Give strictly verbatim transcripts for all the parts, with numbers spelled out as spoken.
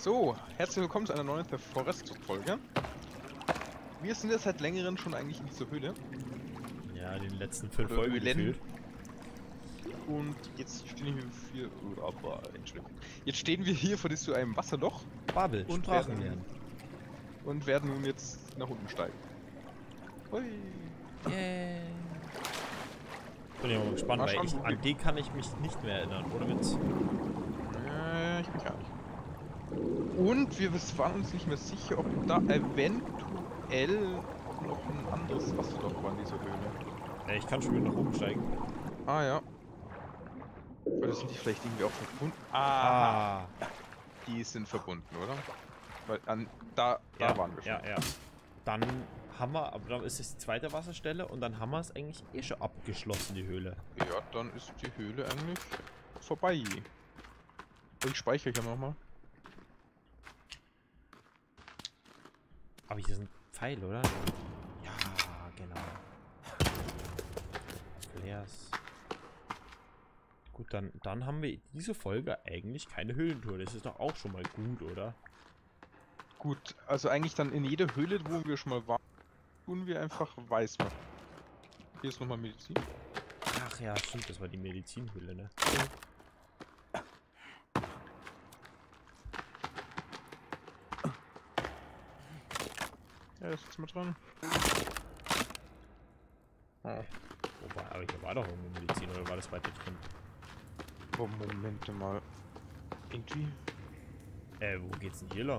So, herzlich willkommen zu einer neuen The Forest-Folge. Wir sind jetzt seit längerem schon eigentlich in dieser Höhle. Ja, den letzten fünf Oder Folgen Höhlen. gefühlt. Und jetzt stehen wir hier... Oh, aber, Entschuldigung. Jetzt stehen wir hier vor so einem Wasserloch. Babel, und Sprachen werden, lernen. Und werden nun jetzt nach unten steigen. Hui. Yay. Bin ja mal gespannt, Mal weil schauen, ich, wo an wir- die kann ich mich nicht mehr erinnern, oder Witz? Äh, ich bin gar nicht. Und wir waren uns nicht mehr sicher, ob da eventuell noch ein anderes Wasserloch war in dieser Höhle. Ja, ich kann schon wieder nach oben steigen. Ah ja. Oder sind die vielleicht irgendwie auch verbunden? Ah, Ah, die sind verbunden, oder? Weil an da, da ja, waren wir schon. ja, ja. Dann haben wir, aber dann ist es die zweite Wasserstelle und dann haben wir es eigentlich eh schon abgeschlossen, die Höhle. Ja, dann ist die Höhle eigentlich vorbei. Und ich speichere hier nochmal. Aber hier ist ein Pfeil, oder? Ja, genau. Flares. Gut, dann, dann haben wir diese Folge eigentlich keine Höhlentour. Das ist doch auch schon mal gut, oder? Gut, also eigentlich dann in jeder Höhle, wo wir schon mal waren, tun wir einfach Weißmagie. Hier ist nochmal Medizin. Ach ja, stimmt, das war die Medizinhöhle, ne? Ja, ist jetzt mit dran. Oh. Wobei, aber hier war doch irgendwo Medizin, oder war das weiter drin? Oh, Moment mal. Irgendwie. Äh, wo geht's denn hier lang?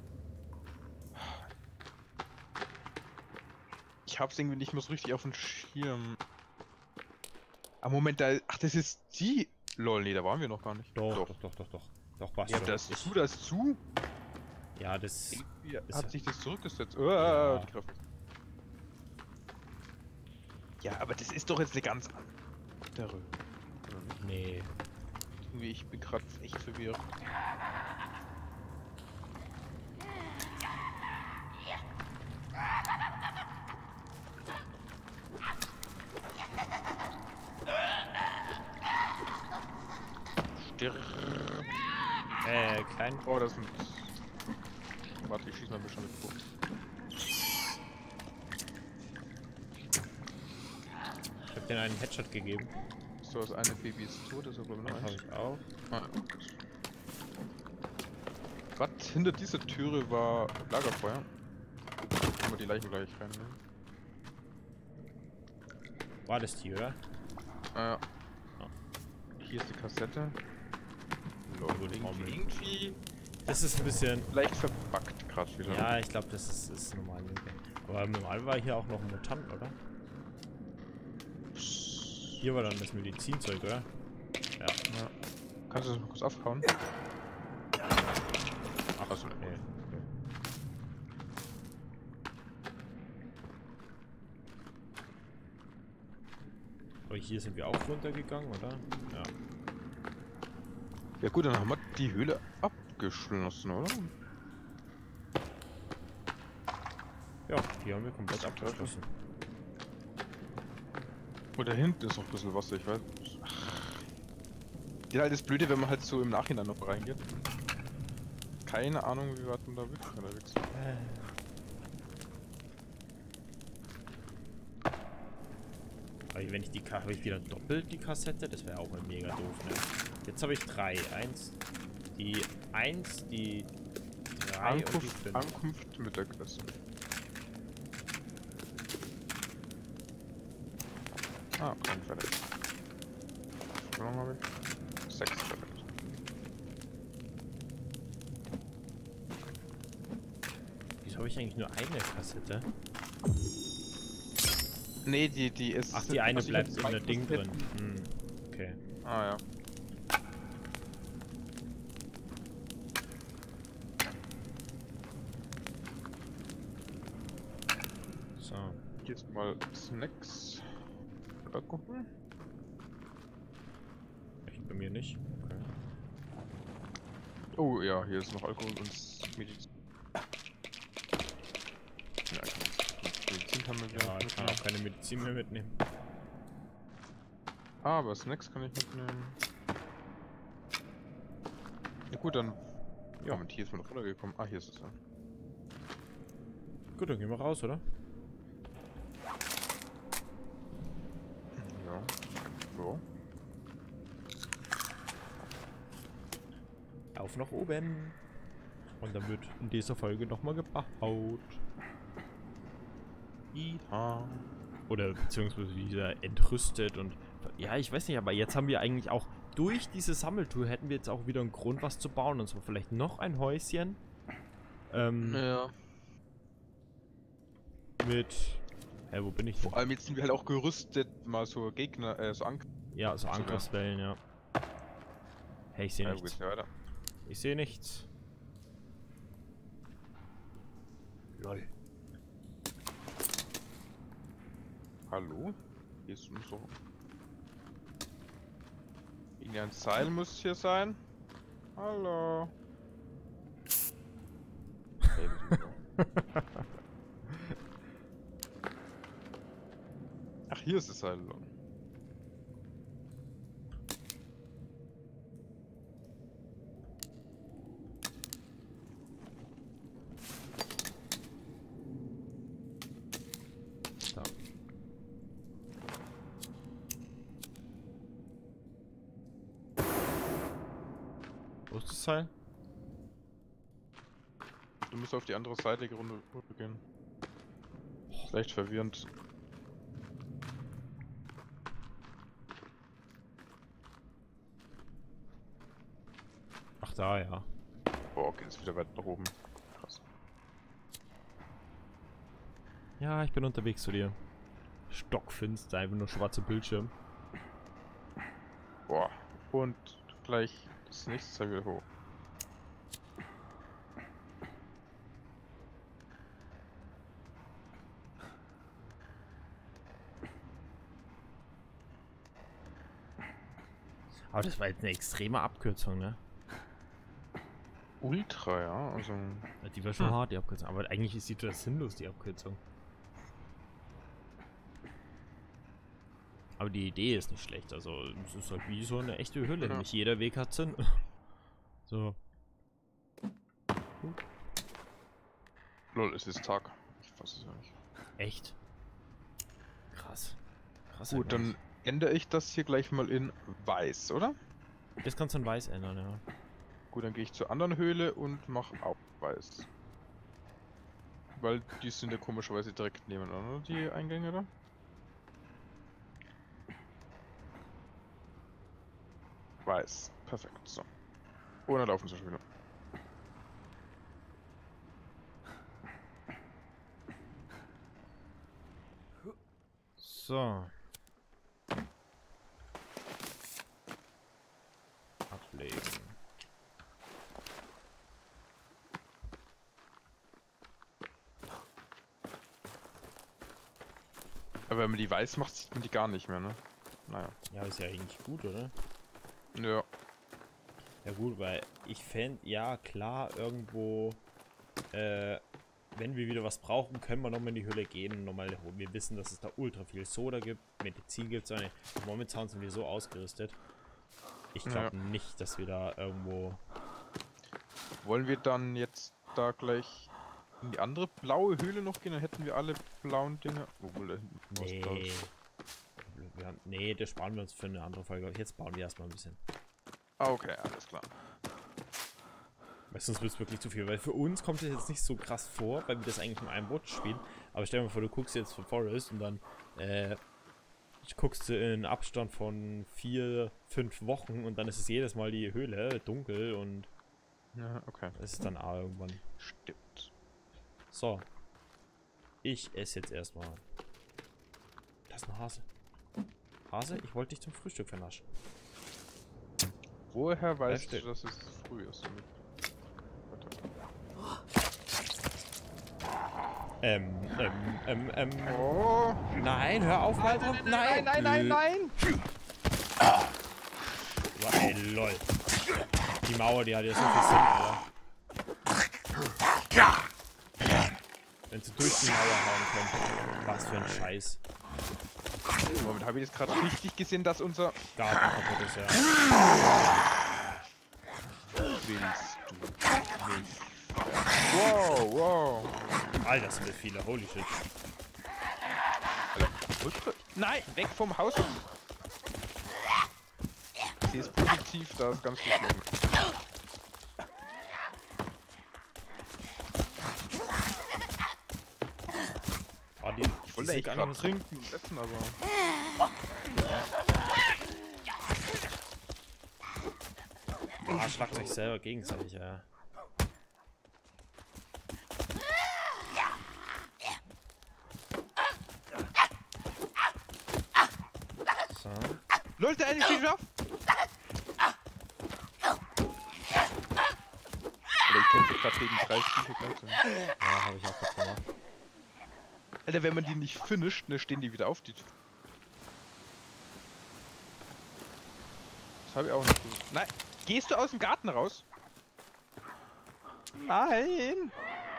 Ich hab's irgendwie nicht mehr so richtig auf dem Schirm. Ah, Moment, da. Ach, das ist die. Lol, nee, da waren wir noch gar nicht. Doch, doch, doch, doch, doch. Doch, passt Ja, schon. das Ich- zu, das zu. Ja, das... Irgendwie Ist hat ja- sich das zurückgesetzt. Oh, Ja. die Kraft. Ja, aber das ist doch jetzt eine ganz andere. Oder nicht? Nee. Irgendwie, ich bin gerade echt verwirrt. Stirb. Äh, klein... Oh, das sind. Warte, ich schieß mal ein bisschen mit vor. Ich hab den einen Headshot gegeben. So, das eine Baby ist tot, das ist aber nur Das habe eins. ich auch. Ah, gerade hinter dieser Türe war Lagerfeuer. Können wir die Leichen gleich reinnehmen. War das die, oder? Ah, ja. Ja. Hier ist die Kassette. Lol, Gut, irgendwie, Trommel. irgendwie Das ist ein bisschen... leicht verbuggt gerade wieder. Ja, ich glaube, das ist, ist normal. Aber normal war hier auch noch ein Mutant, oder? Hier war dann das Medizinzeug, oder? Ja. Ja. Kannst du das mal kurz aufhauen? Ach, Achso, nee. Aber hier sind wir auch runtergegangen, oder? Ja. Ja gut, dann haben wir die Höhle abgeschlossen, oder? Ja, die haben wir komplett abgeschlossen. Und da hinten ist noch ein bisschen Wasser, ich weiß. Ja, halt das Blöde, wenn man halt so im Nachhinein noch reingeht. Keine Ahnung, wie weit man da wirklich unterwegs ist. Aber wenn ich die habe ich wieder doppelt die Kassette, das wäre auch mal mega doof, ne? Jetzt habe ich drei. Eins, die eins, die drei und die Ankunft, fünf. Ankunft Mittagessen. Ah, kein fertig. Wie lange habe ich? Sechs fertig. Wieso habe ich eigentlich nur eine Kassette? Nee, die, die ist. Ach, die eine also ich hab bleibt in zwei der Ding drin. Kassetten. Hm. Okay. Ah ja. So. Jetzt mal Snacks. Oder gucken. Echt bei mir nicht. Okay. Oh ja, hier ist noch Alkohol und Medizin. Ja, kann Medizin kann man wieder Ja, ich kann mitnehmen. auch keine Medizin mehr mitnehmen. Ah, aber Snacks kann ich mitnehmen. Ja gut, dann Ja, und hier ist man runtergekommen. Ah, hier ist es ja. Gut, dann gehen wir raus, oder? Ja. So. Auf nach oben. Und dann wird in dieser Folge nochmal gebaut. Ja. Oder beziehungsweise wieder entrüstet und... Ja, ich weiß nicht, aber jetzt haben wir eigentlich auch... Durch diese Sammeltour hätten wir jetzt auch wieder einen Grund, was zu bauen. Und zwar vielleicht noch ein Häuschen. Ähm... Ja. Mit... Hä, wo bin ich denn? Vor allem jetzt sind wir halt auch gerüstet, mal so Gegner, äh, so Anker. Ja, so Ankerswellen, ja. Hey, ich sehe Ja, wo nichts. geht's weiter? Ich sehe nichts. Lol. Hallo? Hier ist so. Irgendein Seil muss hier sein. Hallo. Hey, wo sind wir? Ach, hier ist das Seil. Da. Wo ist das Seil? Du musst auf die andere Seite runter gehen. Ist echt verwirrend. Ach, da, ja. Boah, okay, ist wieder weit nach oben. Krass. Ja, ich bin unterwegs zu dir. Stockfinster, einfach nur schwarzer Bildschirm. Boah. Und gleich das nächste Seil wieder hoch. Aber das war jetzt eine extreme Abkürzung, ne? Ultra, ja, also. Ja, die war schon Hm. hart, die Abkürzung. Aber eigentlich ist die total sinnlos, die Abkürzung. Aber die Idee ist nicht schlecht. Also, es ist halt wie so eine echte Hülle. Ja. Nicht jeder Weg hat Sinn. So. Lol, es ist Tag. Ich fass es ja nicht. Echt? Krass. Krass. Gut, dann ändere ich das hier gleich mal in weiß, oder? Das kannst du in weiß ändern, ja. Gut, dann gehe ich zur anderen Höhle und mache auch weiß. Weil die sind ja komischerweise direkt nebeneinander, die Eingänge da. Weiß. Perfekt. So. Und dann laufen sie schon wieder. So. Ablegen. Aber wenn man die weiß macht, sieht man die gar nicht mehr, ne? Naja. Ja, ist ja eigentlich gut, oder? Ja. Ja gut, weil ich fände, ja klar, irgendwo, äh, wenn wir wieder was brauchen, können wir nochmal in die Höhle gehen und nochmal holen. Wir wissen, dass es da ultra viel Soda gibt, Medizin gibt es. Momentan sind wir so ausgerüstet. Ich glaube Ja. nicht, dass wir da irgendwo... Wollen wir dann jetzt da gleich in die andere blaue Höhle noch gehen? Dann hätten wir alle blauen Dinge. Obwohl, da hinten was Nee. da ist. Wir haben, nee, das sparen wir uns für eine andere Folge. Jetzt bauen wir erstmal ein bisschen. Ah, okay, alles klar. Weil sonst wird es wirklich zu viel. Weil für uns kommt es jetzt nicht so krass vor, weil wir das eigentlich in einem Rutsch spielen. Aber stell dir mal vor, du guckst jetzt für Forest und dann äh, guckst du in Abstand von vier, fünf Wochen und dann ist es jedes Mal die Höhle dunkel und Ja, okay. es ist dann A irgendwann. Stimmt. So. Ich esse jetzt erstmal. Das ist ein Hase. Hase, ich wollte dich zum Frühstück vernaschen. Woher weißt steht. du, dass es früh ist? Warte. Ähm, ähm, ähm, ähm. Oh! Nein, hör auf, mal drauf. Nein, nein, nein, nein! Boah, ey, lol. Die Mauer, die hat ja so viel Sinn, Alter. Wenn sie durch die Mauer hauen könnte. Was für ein Scheiß. Moment, habe ich jetzt gerade richtig gesehen, dass unser... Garten kaputt ist, ja. Willst du? Wow, wow. Alter, das sind viele. Holy shit. Alter, nein, weg vom Haus. Sie ist positiv, da ist ganz viel Schlimm. Oh, die, Ich wollte echt gerade trinken und essen, aber... Ah, schlagt euch selber gegenseitig, ja. So. Leute, eine steht wieder auf! Oder ich kämpfe gerade gegen drei Stiche gleichzeitig. Ja, habe ich auch kurz gemacht. Alter, wenn man die nicht finisht, ne, stehen die wieder auf die... Das habe ich auch nicht gesehen. Nein! Gehst du aus dem Garten raus? Nein!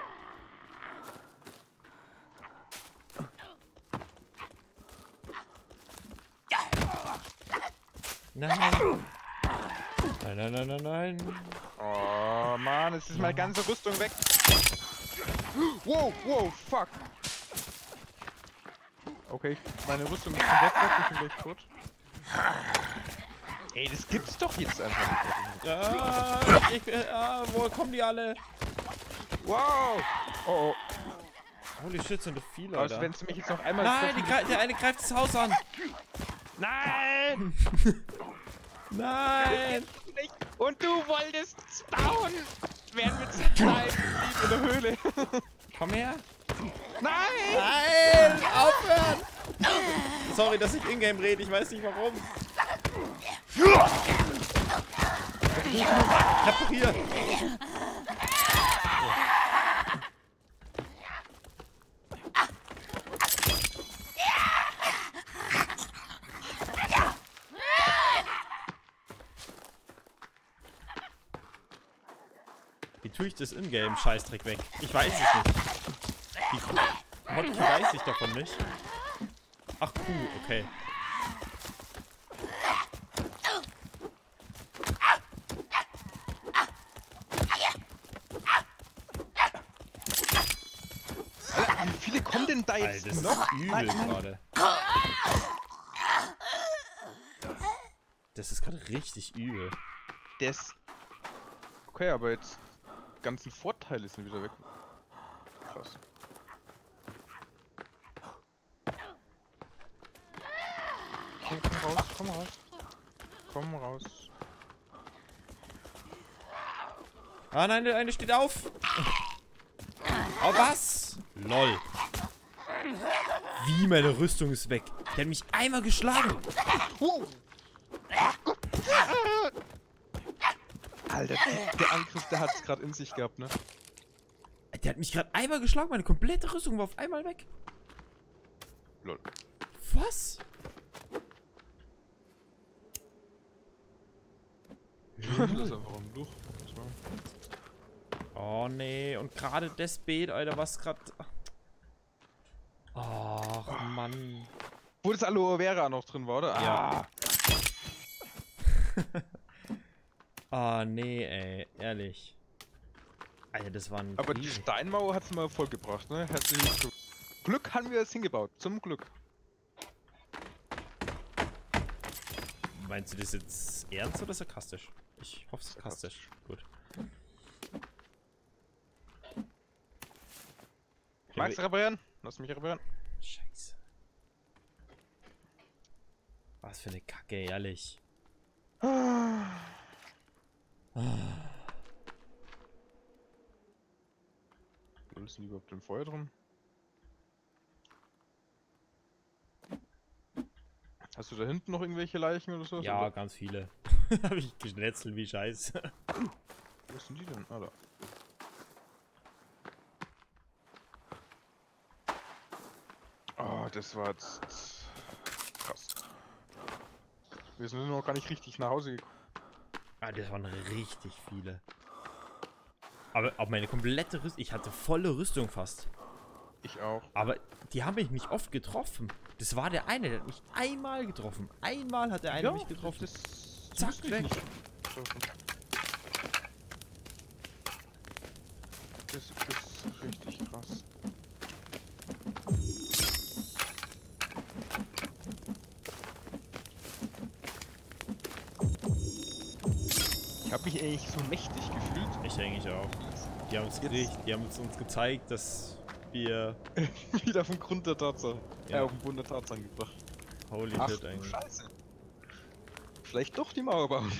Nein! Nein, nein, nein, nein, nein! Oh Mann, jetzt ist meine ganze Rüstung weg. Wow, wow, fuck. Okay, meine Rüstung ist komplett weg, ich bin gleich tot. Ey, das gibt's doch jetzt einfach nicht. Ja, ich, äh, ah, wo kommen die alle? Wow! Oh, oh. Holy shit, sind das viele, Aber Alter. wenn sie mich jetzt noch einmal Nein, die treffen, gre- der eine greift das Haus an! Nein! Nein! Nicht. Und du wolltest spawnen! Während wir zu zweit in der Höhle. Komm her! Nein! Nein! Aufhören! Sorry, dass ich in-game rede, ich weiß nicht warum. Ich hab doch hier! Wie tue ich das in-game Scheißdreck weg? Ich weiß es nicht. Die Hotkey weiß ich davon nicht. Ach, Q, okay. Alter, wie viele kommen denn da jetzt Alter, das noch? ist übel gerade. Das ist gerade richtig übel. Das... Okay, aber jetzt... Die ganzen Vorteile sind wieder weg. Krass. Okay, komm raus, komm raus. Komm raus. Ah nein, der eine steht auf. Oh, was? Lol. Wie, meine Rüstung ist weg. Der hat mich einmal geschlagen. Wow. Alter, der Angriff, der hat es gerade in sich gehabt, ne? Der hat mich gerade einmal geschlagen. Meine komplette Rüstung war auf einmal weg. Lol. Was? Das ist einfach ein Luch. Oh nee, und gerade das Beet, Alter, was gerade... Ach, Mann. Wo das Aloe Vera noch drin war, oder? Ja. Ah, nee, ey, ehrlich. Alter, das war ein... Aber die Riesen- Steinmauer hat's mal vollgebracht, ne? Herzlichen Glück. Glück haben wir es hingebaut, zum Glück. Meinst du das jetzt ernst oder sarkastisch? Ich hoffe sarkastisch. Gut. Magst du reparieren? Lass mich reparieren. Scheiße. Was für eine Kacke, ehrlich. Wo ist denn überhaupt im Feuer drin? Hast du da hinten noch irgendwelche Leichen oder so? Ja, Oder? ganz viele. Hab ich geschnetzelt wie Scheiße. Wo sind die denn? Ah, da. Oh, das war jetzt krass. Wir sind noch gar nicht richtig nach Hause gekommen. Ah, das waren richtig viele. Aber auch meine komplette Rüstung. Ich hatte volle Rüstung fast. Ich auch. Aber die haben mich nicht oft getroffen. Das war der eine, der hat mich einmal getroffen. Einmal hat der eine Ja, mich getroffen. Das Zack, wusste ich weg. nicht. Das ist richtig krass. Ich habe mich eigentlich so mächtig gefühlt. Ich eigentlich auch. Die haben uns, Jetzt- richtig, die haben uns, uns gezeigt, dass wir... Wieder vom Grund der Tatsache. Ja. Ja, auf den Grund der Tatsache gebracht. Holy Ach shit du eigentlich. Scheiße. Vielleicht doch die Mauer bauen.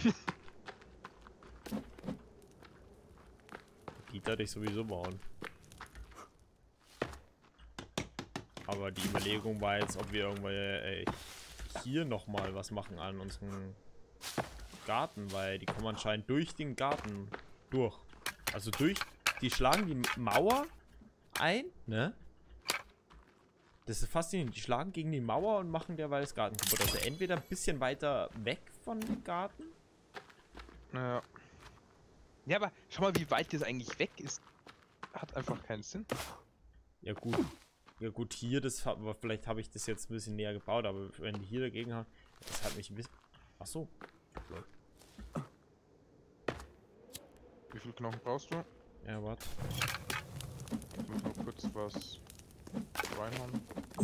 Die werde ich sowieso bauen. Aber die Überlegung war jetzt, ob wir irgendwann äh, hier nochmal was machen an unserem Garten, weil die kommen anscheinend durch den Garten durch. Also durch, die schlagen die Mauer ein, ne? Das ist faszinierend. Die schlagen gegen die Mauer und machen derweil das Garten kaputt. Also entweder ein bisschen weiter weg von dem Garten. Ja. Ja, aber schau mal, wie weit das eigentlich weg ist. Hat einfach keinen Sinn. Ja gut. Ja gut, hier, das aber vielleicht habe ich das jetzt ein bisschen näher gebaut, aber wenn die hier dagegen haben, das hat mich ein bisschen... Ach so. Wie viel Knochen brauchst du? Ja, warte. Ich muss noch kurz was reinhauen.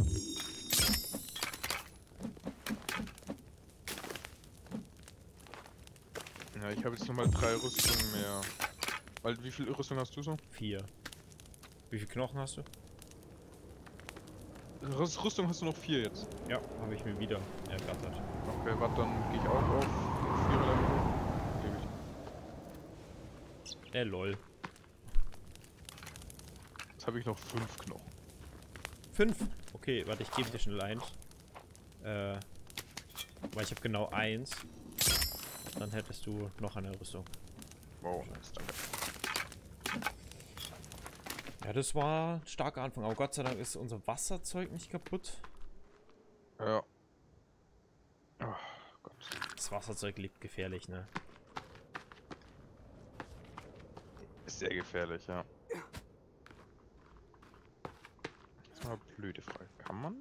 Ja, ich habe jetzt nochmal drei Rüstungen mehr. Weil, wie viel Rüstung hast du so? Vier. Wie viele Knochen hast du? Rüst Rüstung hast du noch vier jetzt. Ja, habe ich mir wieder ergattert. Okay, warte, dann gehe ich auch auf vier Level. Gebe ich. Äh, lol. Jetzt habe ich noch fünf Knochen. Fünf? Okay, warte, ich gebe dir schnell eins. Äh, weil ich habe genau eins. Dann hättest du noch eine Rüstung. Wow, nice, danke. Ja, das war ein starker Anfang. Aber Gott sei Dank ist unser Wasserzeug nicht kaputt. Ja. Oh Gott. Das Wasserzeug liegt gefährlich, ne? Ist sehr gefährlich, ja. Jetzt mal eine blöde Frage. Kann man?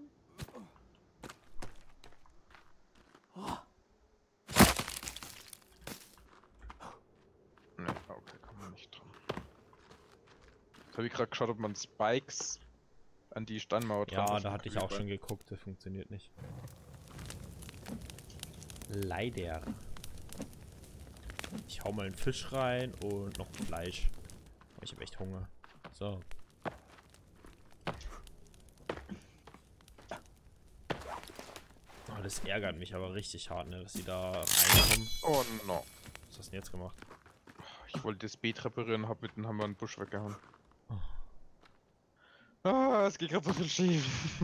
Ne, okay, kann man nicht dran. Jetzt habe ich gerade geschaut, ob man Spikes an die Steinmauer dran Ja, machen da hatte ich kann, auch weil- schon geguckt. Das funktioniert nicht. Leider. Ich hau mal einen Fisch rein und noch Fleisch. Ich habe echt Hunger. So. Oh, das ärgert mich aber richtig hart, ne, dass sie da reinkommen. Oh no. Was hast du denn jetzt gemacht? Ich wollte das Beet reparieren, hab mit dem Hammer einen Busch weggehauen. Oh. Ah, es geht gerade so viel schief.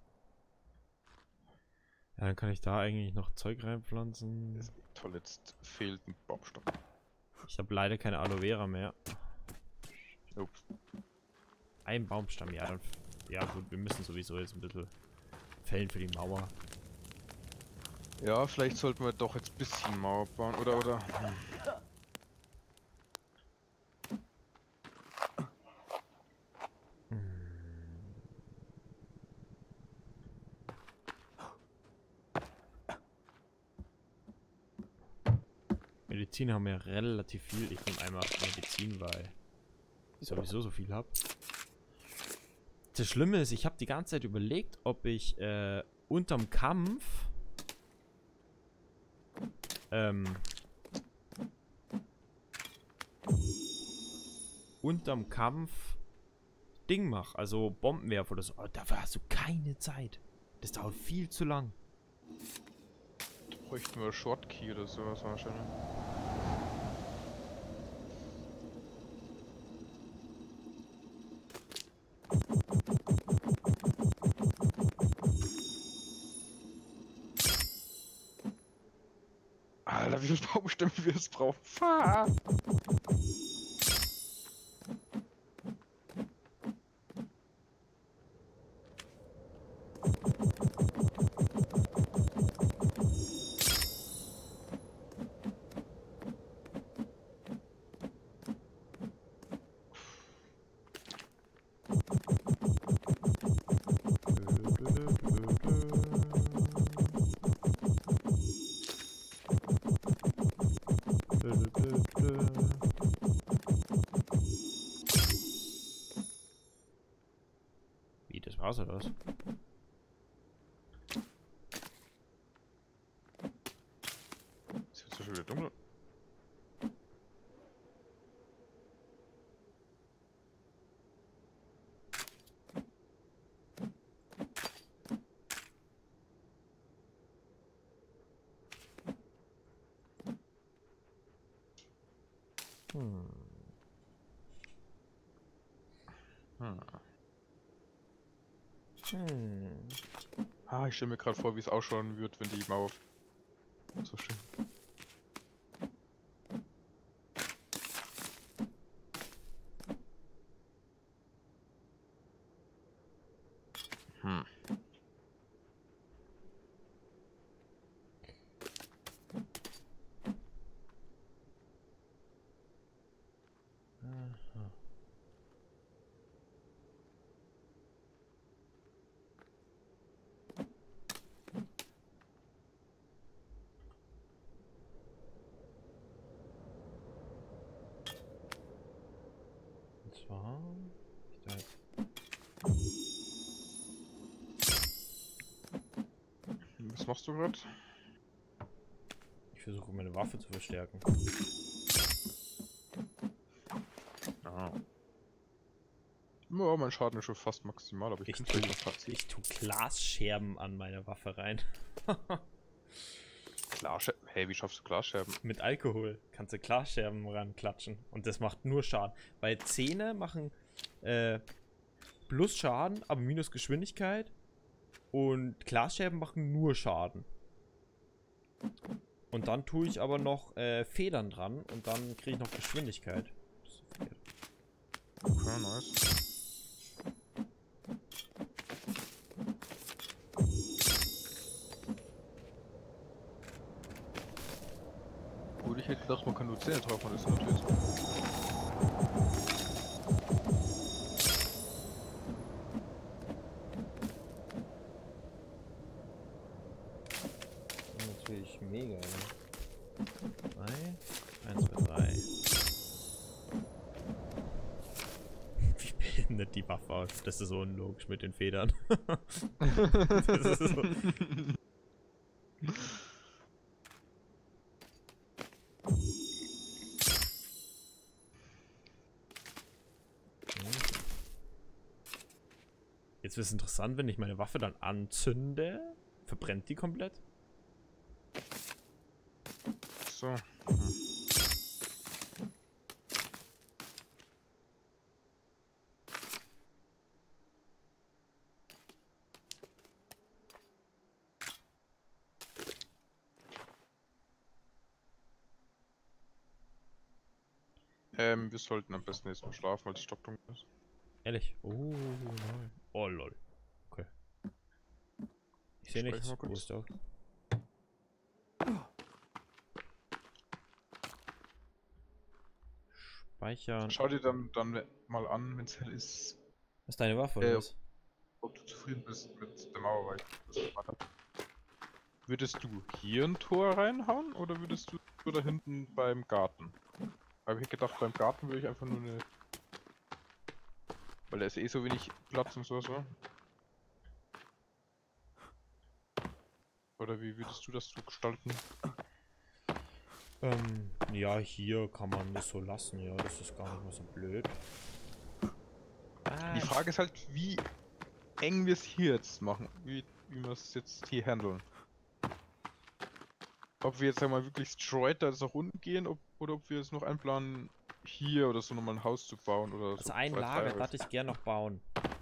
Ja, dann kann ich da eigentlich noch Zeug reinpflanzen. Das ist toll, jetzt fehlt ein Baumstock. Ich habe leider keine Aloe Vera mehr. Ups. Ein Baumstamm, ja, dann. Ja, gut, wir müssen sowieso jetzt ein bisschen fällen für die Mauer. Ja, vielleicht sollten wir doch jetzt ein bisschen Mauer bauen, oder, oder? Hm. Medizin haben wir ja relativ viel. Ich nehme einmal Medizin, weil ich sowieso so viel habe. Das Schlimme ist, ich habe die ganze Zeit überlegt, ob ich äh, unterm Kampf ähm, unterm Kampf Ding mache, also Bombenwerfer oder so. Aber dafür hast du keine Zeit. Das dauert viel zu lang. Da bräuchten wir Shortkey oder sowas wahrscheinlich. Alter, wie viele Baumstämme wir es brauchen. Fuck. Straße oder was? Ist jetzt schon wieder dunkel. Hm. Hm. Hm. Ah, ich stelle mir gerade vor, wie es ausschauen wird, wenn die Mauer so schön. Hm. Aha. Und zwar... Ich da jetzt... Was machst du gerade? Ich versuche meine Waffe zu verstärken. Ah. Ja, mein Schaden ist schon fast maximal, aber ich, Ich könnte tue, vielleicht noch fast ich tue Glasscherben an meine Waffe rein. Glasscherben. Hey, wie schaffst du Glasscherben? Mit Alkohol kannst du Glasscherben ranklatschen. Und das macht nur Schaden. Weil Zähne machen äh, plus Schaden, aber minus Geschwindigkeit. Und Glasscherben machen nur Schaden. Und dann tue ich aber noch äh, Federn dran und dann kriege ich noch Geschwindigkeit. Das ist verkehrt. Okay, nice. Gut, ich hätte gedacht, man kann nur Zähne drauf machen, das ist natürlich so. Das ist natürlich mega. Ne? drei, eins, zwei, drei. Wie behindert die Waffe aus? Das ist so unlogisch mit den Federn. Das ist so. Jetzt wird es interessant, wenn ich meine Waffe dann anzünde. Verbrennt die komplett? So. Ähm, wir sollten am besten jetzt mal schlafen, weil es stockdunkel ist. Ehrlich? Oh, nein. Oh, lol. Okay. Ich sehe Speicher nichts. mal Wo kurz. ist der? Speichern. Schau dir dann, dann mal an, wenn es hell ist, Was ist deine Waffe oder äh, was? ob du zufrieden bist mit der Mauer, weil ich das gemacht habe. Würdest du hier ein Tor reinhauen oder würdest du nur da hinten beim Garten? Habe ich gedacht, beim Garten würde ich einfach nur eine. Weil da ist eh so wenig Platz und so, so. Oder wie würdest du das so gestalten? Ähm, ja, hier kann man das so lassen, ja, das ist gar nicht mal so blöd. Ah, Die Frage ist halt, wie eng wir es hier jetzt machen. Wie, wie wir es jetzt hier handeln. Ob wir jetzt einmal wirklich straight da nach unten gehen ob, oder ob wir jetzt noch einplanen, hier oder so nochmal ein Haus zu bauen oder also so ein zwei, drei Lager Häuser. darf ich gern noch bauen.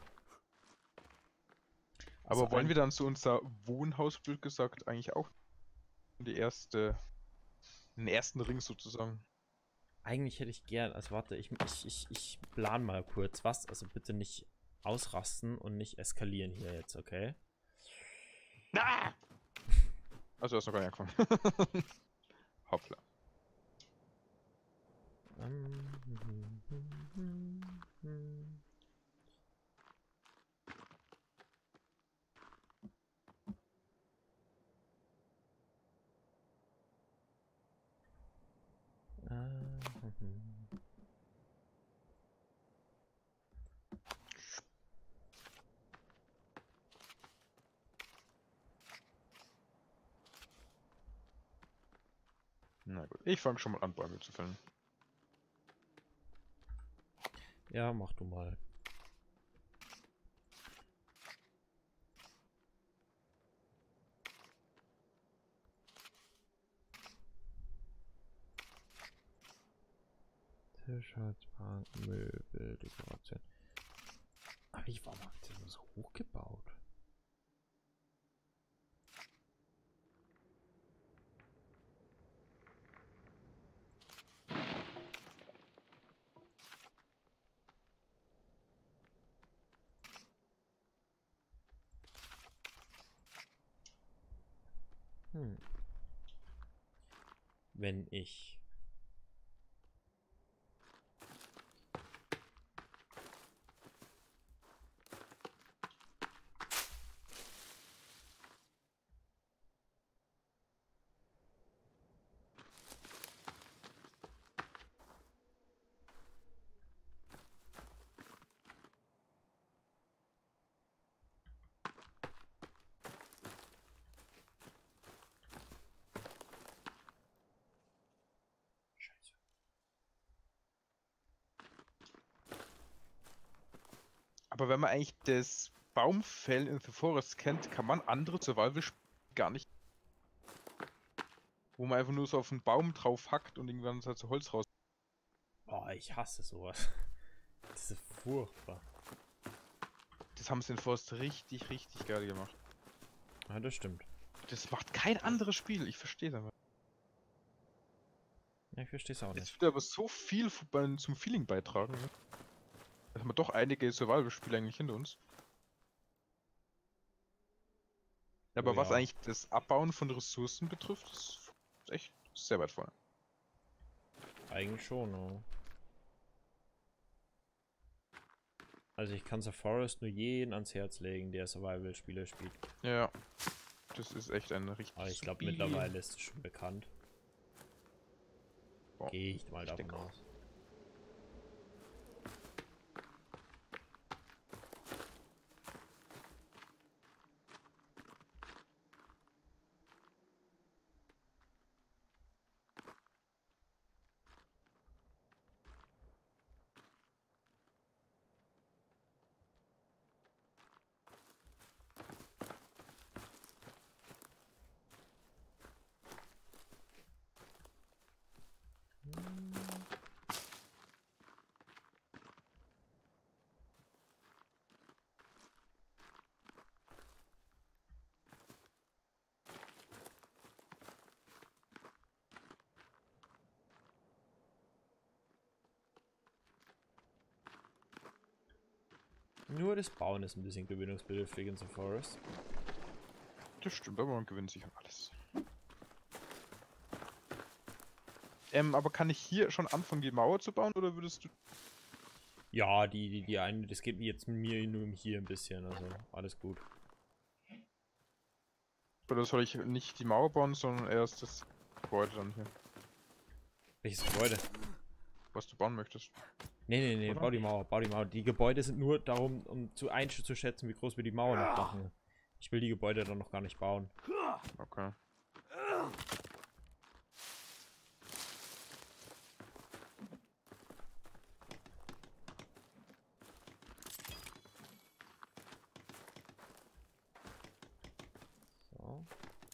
Also Aber wollen ein, wir dann zu unser Wohnhaus, blöd gesagt, eigentlich auch in die erste, den ersten Ring sozusagen? eigentlich hätte ich gern, also warte, ich, ich, ich, ich plan mal kurz was, also bitte nicht ausrasten und nicht eskalieren hier jetzt, okay? Ah! Also, er ist noch gar nicht angefangen. Hoppla. Na gut, ich fange schon mal an, Bäume zu fällen. Ja, mach du mal. Tisch, Holzbank, Möbel, Dekoration. Aber ich war mal so hochgebaut. Hm. Wenn ich Aber wenn man eigentlich das Baumfällen in The Forest kennt, kann man andere Survival-Spiele gar nicht. Wo man einfach nur so auf einen Baum drauf hackt und irgendwann halt so Holz raus. Oh, ich hasse sowas. Das ist furchtbar. Das haben sie in Forest richtig, richtig geil gemacht. Ja, das stimmt. Das macht kein anderes Spiel, ich verstehe das aber. Ja, ich verstehe es auch Es nicht. wird aber so viel zum Feeling beitragen. Ne? Da haben wir doch einige Survival-Spiele eigentlich hinter uns. Aber Oh, was ja. eigentlich das Abbauen von Ressourcen betrifft, ist echt sehr weit vorne. Eigentlich schon, ne? Also ich kann The Forest nur jeden ans Herz legen, der Survival-Spiele spielt. Ja, das ist echt ein richtig. Aber ich glaube supi- mittlerweile ist es schon bekannt. Boah, Gehe ich mal ich davon denke auch. aus. Nur das Bauen ist ein bisschen gewöhnungsbedürftig in The Forest. Das stimmt, aber man gewöhnt sich an alles. Ähm, aber kann ich hier schon anfangen, die Mauer zu bauen, oder würdest du... Ja, die, die, die eine, das geht jetzt mit mir nur hier ein bisschen, also alles gut. Oder soll ich nicht die Mauer bauen, sondern erst das Gebäude dann hier, Welches Gebäude? was du bauen möchtest? Nee, nee, nee, Oder? bau die Mauer, bau die Mauer. Die Gebäude sind nur darum, um zu einzuschätzen, wie groß wir die Mauer noch machen. Ich will die Gebäude dann noch gar nicht bauen. Okay. So.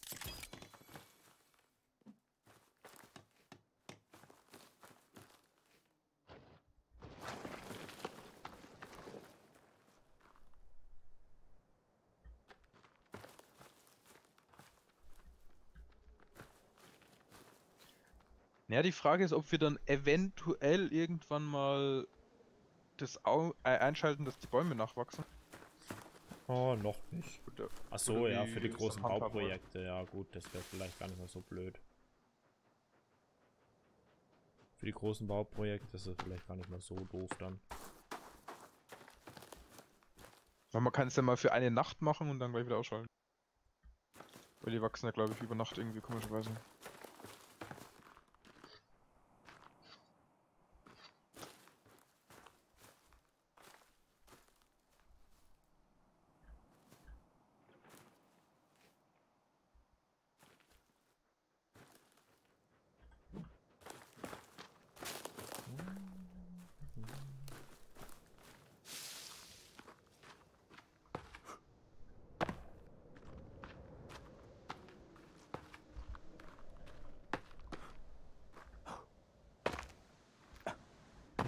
Naja, die Frage ist, ob wir dann eventuell irgendwann mal das Au äh, einschalten, dass die Bäume nachwachsen. Oh, noch nicht. Oder, Ach so, oder ja, wie für die wir es dann großen handhaben wollen. Bauprojekte. Ja, gut, das wäre vielleicht gar nicht mal so blöd. Für die großen Bauprojekte ist es vielleicht gar nicht mal so doof dann. Weil man kann es ja mal für eine Nacht machen und dann gleich wieder ausschalten. Weil die wachsen ja, glaube ich, über Nacht irgendwie komischerweise.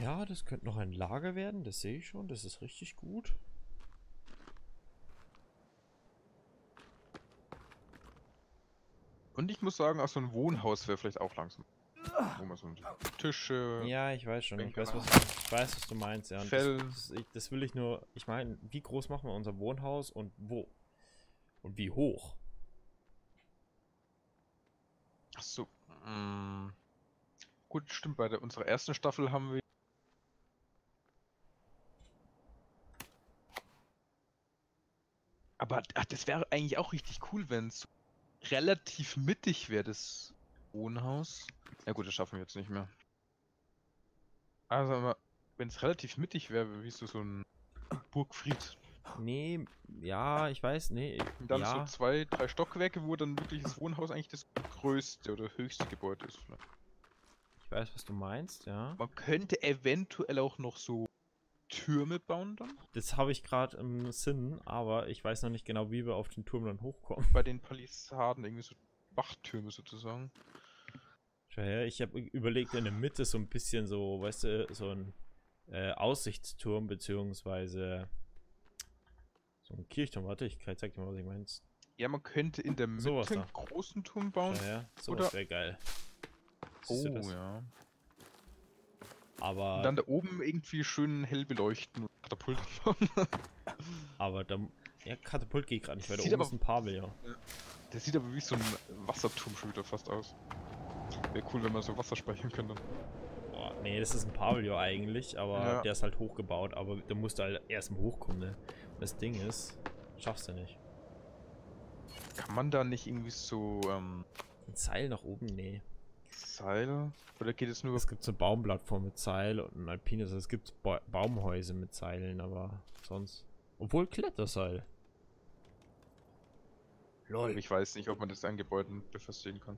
Ja, das könnte noch ein Lager werden, das sehe ich schon, das ist richtig gut. Und ich muss sagen, auch so ein Wohnhaus wäre vielleicht auch langsam. Wo man so Tische, Ja, ich weiß schon, ich Bänke weiß, was, hat. ich weiß, was du meinst, ja. Und Fell. das, das, ich, das will ich nur, ich meine, wie groß machen wir unser Wohnhaus und wo? Und wie hoch? Achso. Mm, gut, stimmt, bei der, unserer ersten Staffel haben wir. Aber ach, das wäre eigentlich auch richtig cool, wenn es relativ mittig wäre, das Wohnhaus. Ja gut, das schaffen wir jetzt nicht mehr. Also, wenn es relativ mittig wäre, wie so, so ein Burgfried. Nee, ja, ich weiß, nee, Und dann so ja. zwei, drei Stockwerke, wo dann wirklich das Wohnhaus eigentlich das größte oder höchste Gebäude ist. Ich weiß, was du meinst, ja. Man könnte eventuell auch noch so Türme bauen dann. Das habe ich gerade im Sinn, aber ich weiß noch nicht genau, wie wir auf den Turm dann hochkommen. Bei den Palisaden, irgendwie so Wachtürme sozusagen. Schau her, ich habe überlegt, in der Mitte so ein bisschen so, weißt du, so ein äh, Aussichtsturm, beziehungsweise so ein Kirchturm. Warte, ich zeig dir mal, was ich meine. Ja, man könnte in der Mitte Sowas da. einen großen Turm bauen. Schau her, sowas Oder- wäre geil. Siehst du Oh das? ja. Aber, Und dann da oben irgendwie schön hell beleuchten und Katapult bauen. aber da, ja, Katapult geht gerade nicht, weil da Sieht oben aber- ist ein Pavillon. Der sieht aber wie so ein Wasserturm schon wieder fast aus. Wäre cool, wenn man so Wasser speichern könnte. Boah, nee, das ist ein Pavillon eigentlich, aber Ja. der ist halt hochgebaut, aber da musst du halt erst mal hochkommen, ne? Und das Ding ist, schaffst du nicht. Kann man da nicht irgendwie so ähm, Ein Seil nach oben? Nee. Seil? Oder geht es nur Es gibt so Baumplattform mit Seil und ein alpines, also es gibt ba Baumhäuser mit Seilen, aber sonst. Obwohl Kletterseil. Lol. Ich weiß nicht, ob man das an Gebäuden befestigen kann.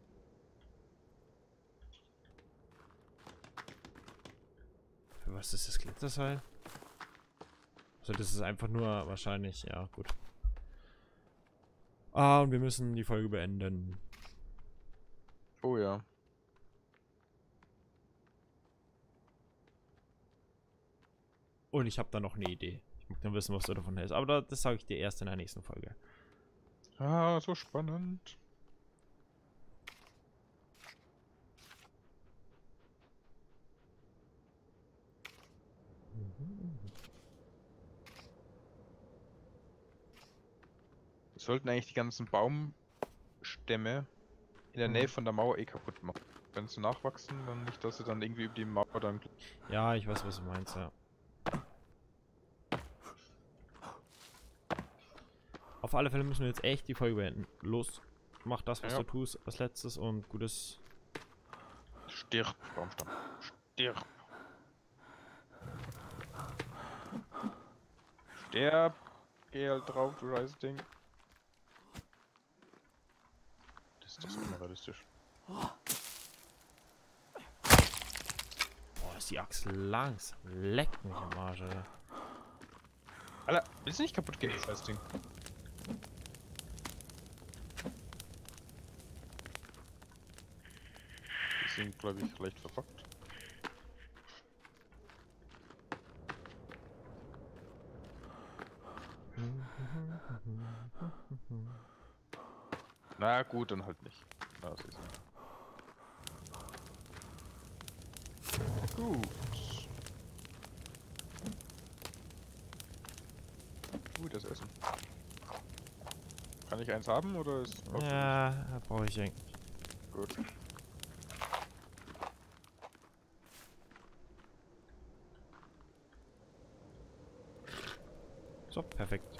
Für was ist das Kletterseil? Also das ist einfach nur wahrscheinlich, ja gut. Ah, und wir müssen die Folge beenden. Oh ja. Und ich habe da noch eine Idee. Ich möchte nur wissen, was du davon hältst. Aber da, das sage ich dir erst in der nächsten Folge. Ah, so spannend. Wir sollten eigentlich die ganzen Baumstämme in der Mhm. Nähe von der Mauer eh kaputt machen. Wenn sie nachwachsen, dann nicht, dass sie dann irgendwie über die Mauer dann... Ja, ich weiß, was du meinst, ja. Auf alle Fälle müssen wir jetzt echt die Folge beenden. Los, mach das, was Ja. du tust, als letztes und gutes. Stirb, Baumstamm. Stirb. Sterb. Geh halt drauf, du scheiß Ding. Das ist doch so unrealistisch. Boah, ist die Axt langsam. Leck mich am Arsch, Alter. Alter, willst du nicht kaputt gehen, das scheiß Ding? Die sind, glaube ich, leicht verpackt. Na gut, dann halt nicht. Na, das ist gut. Gutes Essen. Kann ich eins haben oder ist Ja, brauche ich eigentlich. gut? So, perfekt.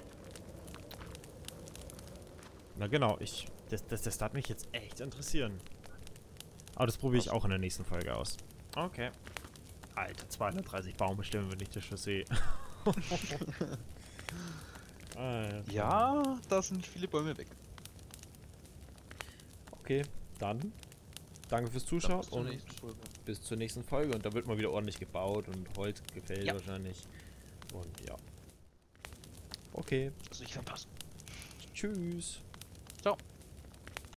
Na genau, ich. Das, das, das darf mich jetzt echt interessieren. Aber das probiere ich auch in der nächsten Folge aus. Okay. Alter, zweihundertdreißig Baumstämme, wenn ich das schon sehe. Alter. Ja, da sind viele Bäume weg. Okay, dann danke fürs Dann Zuschauen bis zur und nächsten Folge. bis zur nächsten Folge. Und da wird mal wieder ordentlich gebaut und Holz gefällt Ja. wahrscheinlich. Und ja. Okay, Also ich verpasse. tschüss. Ciao.